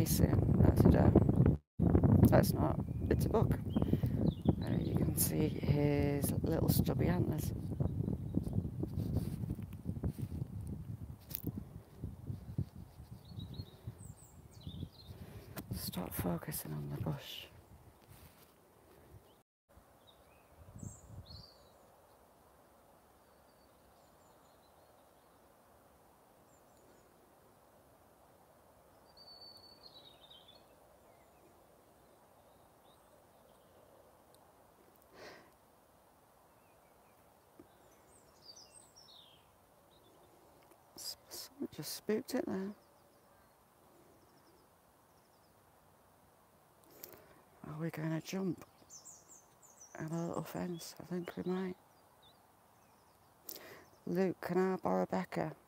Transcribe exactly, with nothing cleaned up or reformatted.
facing. That's a doe. That's not. It's a buck. Uh, you can see his little stubby antlers. Stop focusing on the bush. Someone just spooked it there. Are we going to jump at a little fence? I think we might. Luke, can I borrow Becca?